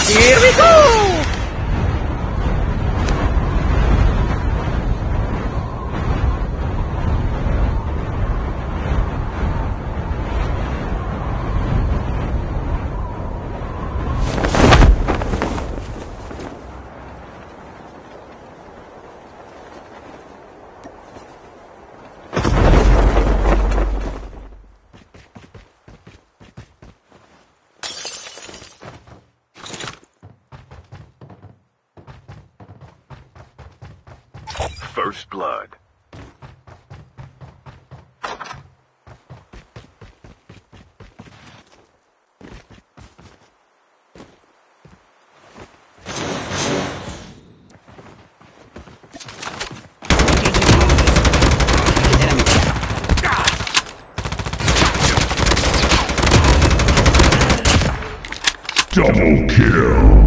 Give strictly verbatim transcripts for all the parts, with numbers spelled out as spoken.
Here we go! First blood. Double kill.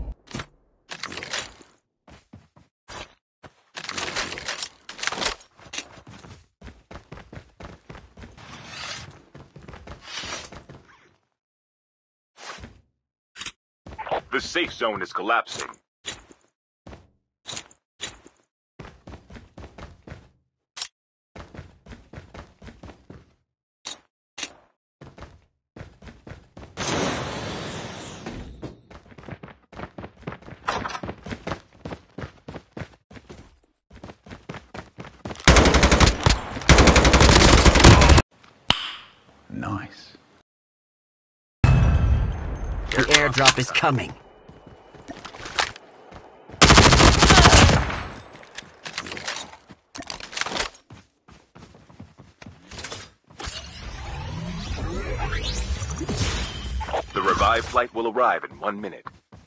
The safe zone is collapsing. Nice. The airdrop is coming. The revived flight will arrive in one minute.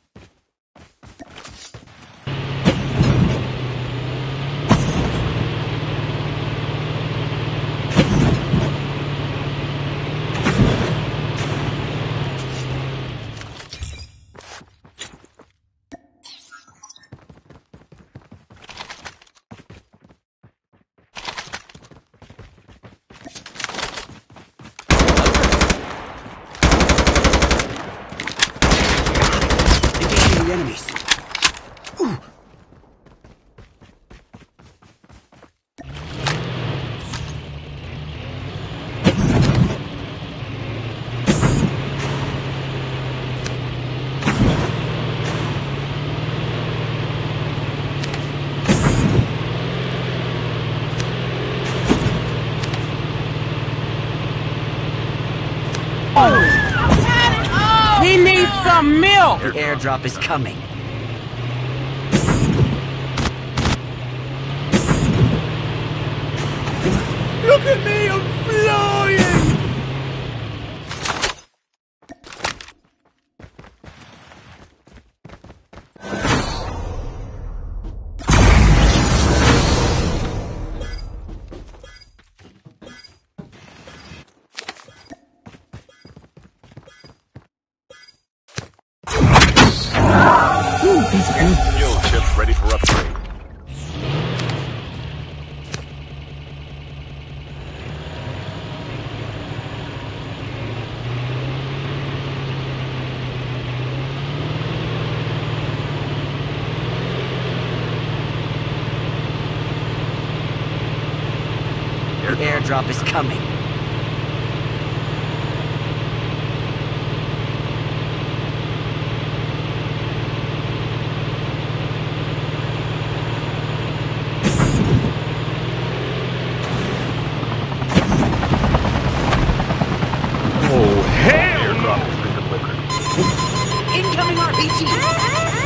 Enemies. Ooh. Oh. He needs some milk! The airdrop is coming. Look at me, I'm flying! Skill chips ready for upgrade. The airdrop is coming. Oh, hell no! Airdrop has been delivered. Incoming R P G!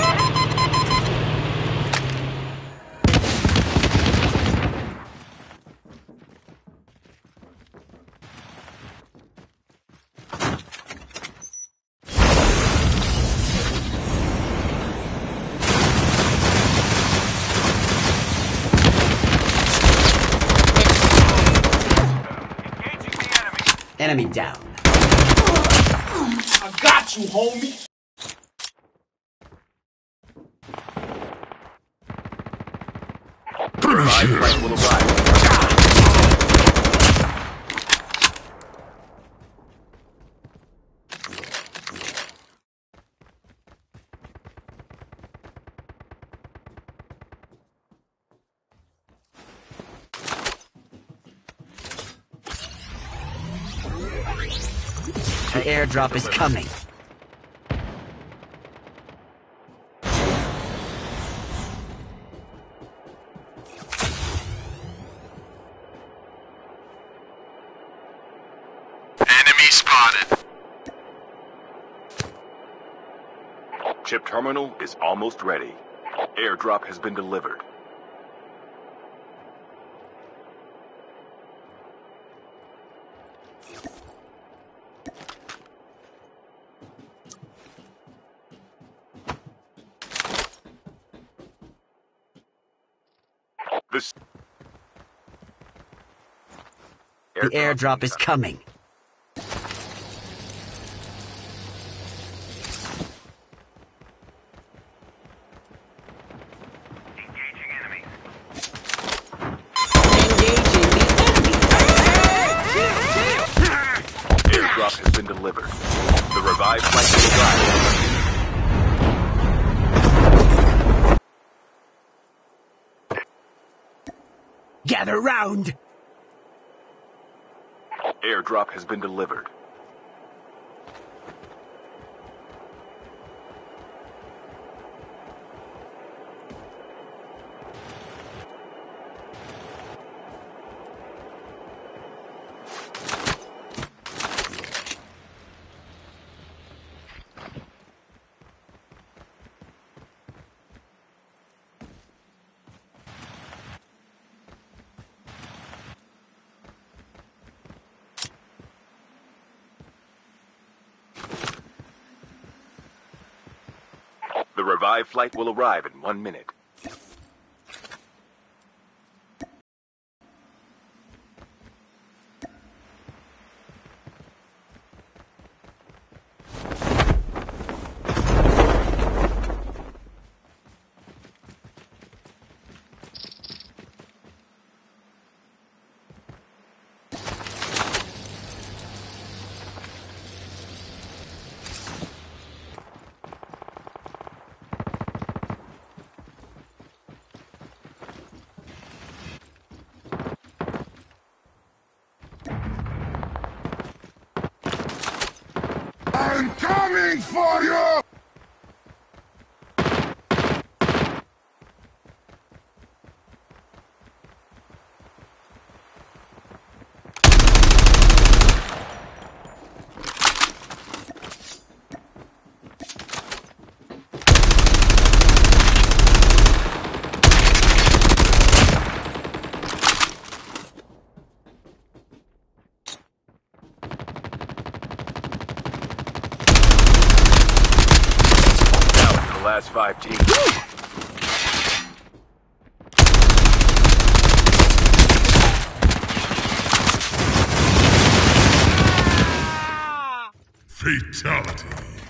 Enemy down. I got you, homie! Revived flight will arrive. The airdrop is coming. Enemy spotted. Chip terminal is almost ready. Airdrop has been delivered. This The airdrop is coming. airdrop has been delivered. The revived flight will arrive. Gather round! Airdrop has been delivered. The revived flight will arrive in one minute. I'm coming for you! Last five teams. Fatality.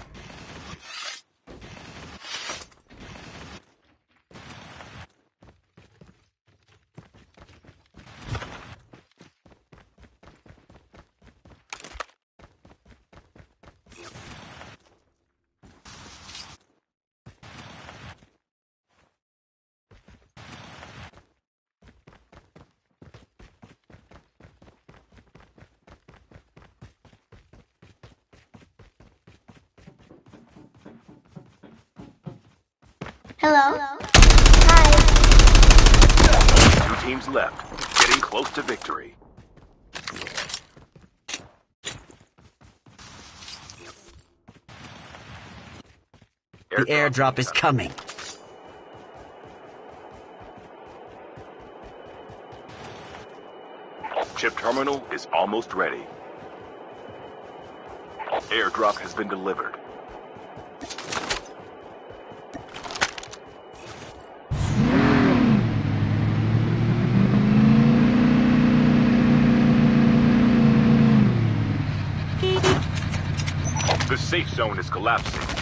Hello? Hi. Two teams left, getting close to victory. The airdrop is coming. Chip terminal is almost ready. Airdrop has been delivered. The safe zone is collapsing.